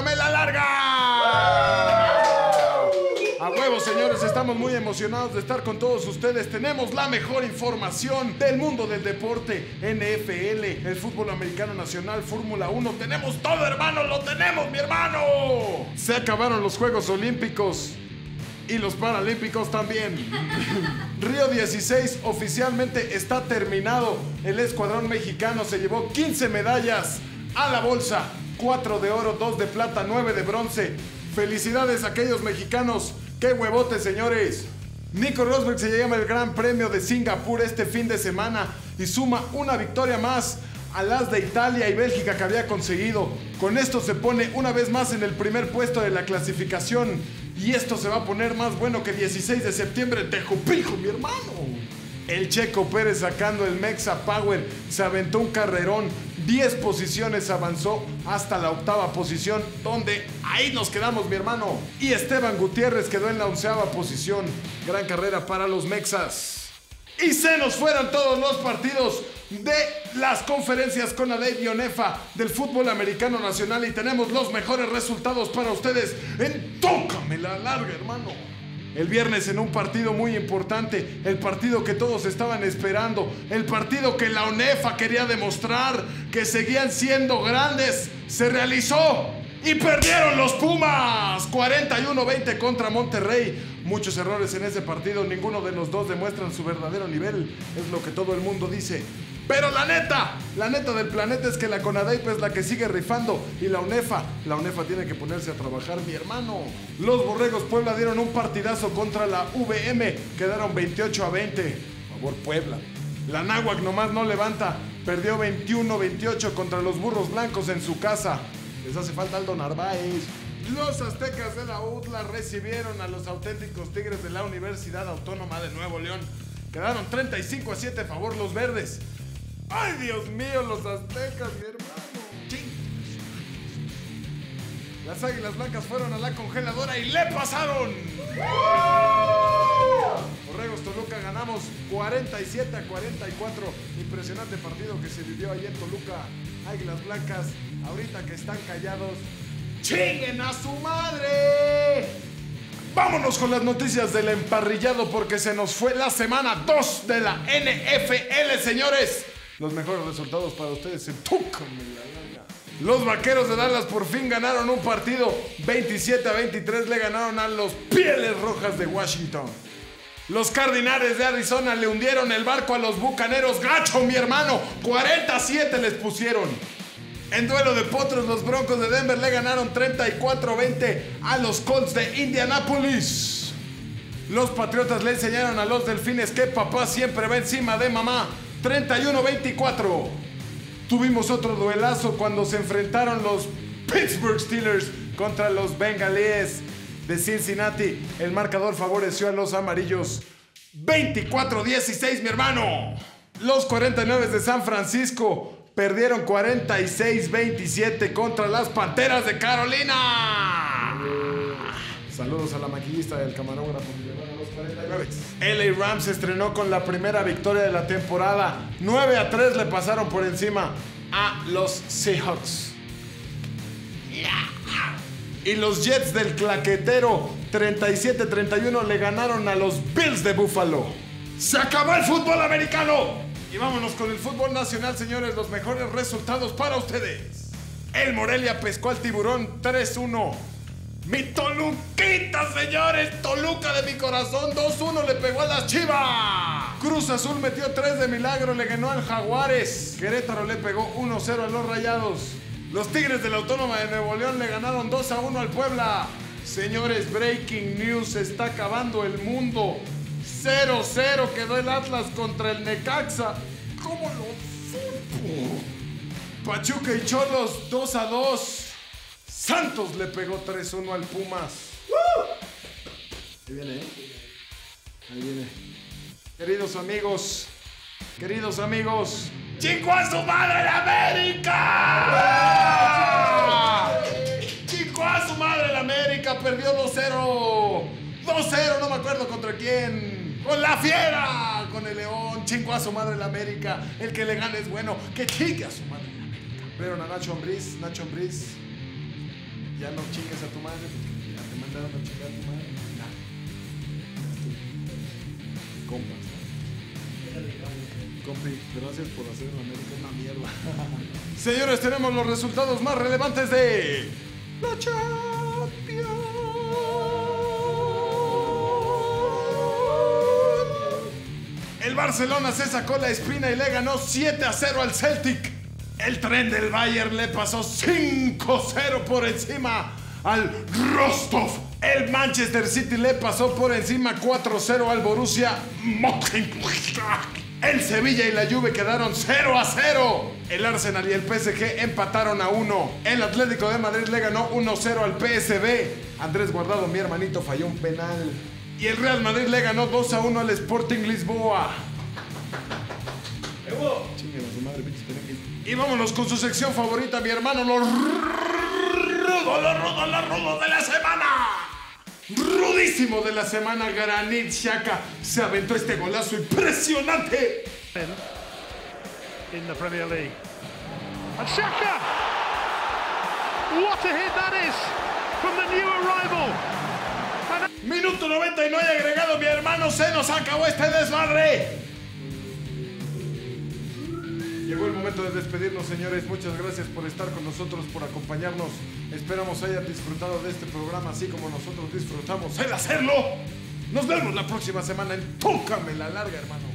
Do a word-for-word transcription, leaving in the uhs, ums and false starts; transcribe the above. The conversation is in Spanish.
¡Tócame la larga! A huevo, señores, estamos muy emocionados de estar con todos ustedes. Tenemos la mejor información del mundo del deporte, N F L, el fútbol americano nacional, Fórmula uno. Tenemos todo, hermano, lo tenemos, mi hermano. Se acabaron los Juegos Olímpicos y los Paralímpicos también. Río dieciséis oficialmente está terminado. El escuadrón mexicano se llevó quince medallas a la bolsa. cuatro de oro, dos de plata, nueve de bronce. Felicidades a aquellos mexicanos. ¡Qué huevotes, señores! Nico Rosberg se lleva el Gran Premio de Singapur este fin de semana y suma una victoria más a las de Italia y Bélgica que había conseguido. Con esto se pone una vez más en el primer puesto de la clasificación y esto se va a poner más bueno que dieciséis de septiembre. ¡Tejupijo, mi hermano! El Checo Pérez sacando el Mexa Power se aventó un carrerón. diez posiciones avanzó hasta la octava posición, donde ahí nos quedamos, mi hermano. Y Esteban Gutiérrez quedó en la onceava posición. Gran carrera para los Mexas. Y se nos fueron todos los partidos de las conferencias CONADE y ONEFA del fútbol americano nacional. Y tenemos los mejores resultados para ustedes en Tócame la larga, hermano. El viernes en un partido muy importante, el partido que todos estaban esperando, el partido que la ONEFA quería demostrar que seguían siendo grandes, se realizó y perdieron los Pumas, cuarenta y uno veinte contra Monterrey. Muchos errores en ese partido, ninguno de los dos demuestran su verdadero nivel, es lo que todo el mundo dice. Pero la neta, la neta del planeta es que la CONADEIP es la que sigue rifando y la ONEFA, la ONEFA tiene que ponerse a trabajar, mi hermano. Los Borregos Puebla dieron un partidazo contra la V M, quedaron veintiocho a veinte, por favor Puebla. La Náhuac nomás no levanta, perdió veintiuno veintiocho contra los Burros Blancos en su casa. Les hace falta Aldo Narváez. Los Aztecas de la U T L A recibieron a los auténticos Tigres de la Universidad Autónoma de Nuevo León. Quedaron treinta y cinco a siete a favor los verdes. ¡Ay, Dios mío, los aztecas, mi hermano! ¡Ching! Las Águilas Blancas fueron a la congeladora y le pasaron. Borregos Toluca ganamos cuarenta y siete a cuarenta y cuatro. Impresionante partido que se vivió allí en Toluca. Águilas Blancas, ahorita que están callados, ¡chinguen a su madre! Vámonos con las noticias del emparrillado porque se nos fue la semana dos de la N F L, señores. Los mejores resultados para ustedes en Tócame la larga. Los Vaqueros de Dallas por fin ganaron un partido. veintisiete a veintitrés le ganaron a los Pieles Rojas de Washington. Los Cardinales de Arizona le hundieron el barco a los Bucaneros. ¡Gacho, mi hermano! cuarenta a siete les pusieron. En duelo de potros, los Broncos de Denver le ganaron treinta y cuatro a veinte a los Colts de Indianapolis. Los Patriotas le enseñaron a los Delfines que papá siempre va encima de mamá. treinta y uno a veinticuatro. Tuvimos otro duelazo cuando se enfrentaron los Pittsburgh Steelers contra los Bengalíes de Cincinnati. El marcador favoreció a los amarillos. veinticuatro a dieciséis, mi hermano. Los cuarenta y nueve de San Francisco perdieron cuarenta y seis a veintisiete contra las Panteras de Carolina. Saludos a la maquillista del camarógrafo. L A Rams se estrenó con la primera victoria de la temporada. nueve a tres le pasaron por encima a los Seahawks. Y los Jets del Claquetero treinta y siete a treinta y uno le ganaron a los Bills de Buffalo. ¡Se acabó el fútbol americano! Y vámonos con el fútbol nacional, señores. Los mejores resultados para ustedes. El Morelia pescó al Tiburón tres uno. ¡Mi Toluquita, señores! ¡Toluca de mi corazón! dos uno le pegó a las Chivas. Cruz Azul metió tres de milagro, le ganó al Jaguares. Querétaro le pegó uno cero a los Rayados. Los Tigres de la Autónoma de Nuevo León le ganaron dos a uno al Puebla. Señores, breaking news, se está acabando el mundo. cero cero quedó el Atlas contra el Necaxa. ¿Cómo lo supo? Pachuca y Cholos dos a dos. Santos le pegó tres uno al Pumas. Ahí viene, ¿eh? Ahí viene. Queridos amigos, queridos amigos, ¡chico a su madre la América! ¡Chico a su madre la América! Perdió dos cero. dos cero, no me acuerdo contra quién. ¡Con la Fiera! Con el León. ¡Chico a su madre la América! El que le gane es bueno. ¡Que chique a su madre la América! Vieron a Nacho Ambriz. Nacho Ambriz Ya no chingues a tu madre, porque ya te mandaron a chingar a tu madre. Nah. Compas. Compi, gracias por hacer la América una mierda. Señores, tenemos los resultados más relevantes de la Champions. El Barcelona se sacó la espina y le ganó siete a cero al Celtic. El tren del Bayern le pasó cinco cero por encima al Rostov. El Manchester City le pasó por encima cuatro cero al Borussia Mönchengladbach. El Sevilla y la Juve quedaron cero a cero. El Arsenal y el P S G empataron a uno. El Atlético de Madrid le ganó uno cero al P S V. Andrés Guardado, mi hermanito, falló un penal. Y el Real Madrid le ganó dos a uno al Sporting Lisboa. Y vámonos con su sección favorita, mi hermano, los rudos, los rudos, los rudos de la semana. Rudísimo de la semana, Granit Xhaka se aventó este golazo impresionante. In the Premier League. And Xhaka! What a hit that is from the new arrival. And... Minuto noventa y nueve agregado, mi hermano, se nos acabó este desmadre. Llegó el momento de despedirnos, señores. Muchas gracias por estar con nosotros, por acompañarnos. Esperamos hayan disfrutado de este programa así como nosotros disfrutamos el hacerlo. Nos vemos la próxima semana en Tócame la Larga, hermano.